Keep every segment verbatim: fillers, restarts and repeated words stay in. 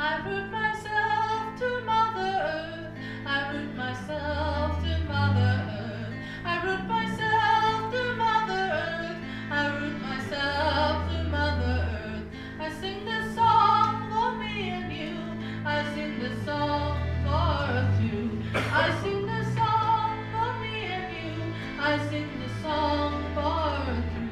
I root myself to Mother Earth. I root myself to Mother Earth. I root myself to Mother Earth. I root myself to Mother Earth. I sing this song for me and you. I sing this song for us two. I sing this song for me and you. I sing this song for us two.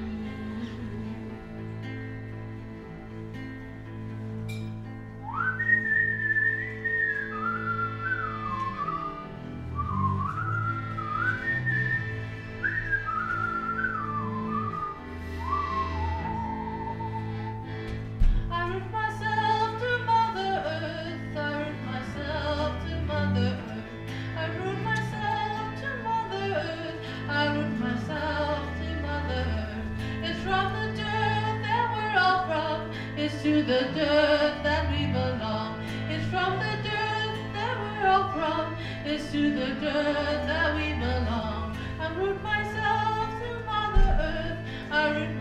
I root myself to Mother Earth. I root myself to Mother Earth. I root myself to Mother Earth. I root myself to Mother Earth. It's from the dirt that we're all from. It's to the dirt that we belong. It's from the dirt that we're all from. It's to the dirt that we belong. I root myself to Mother Earth. I root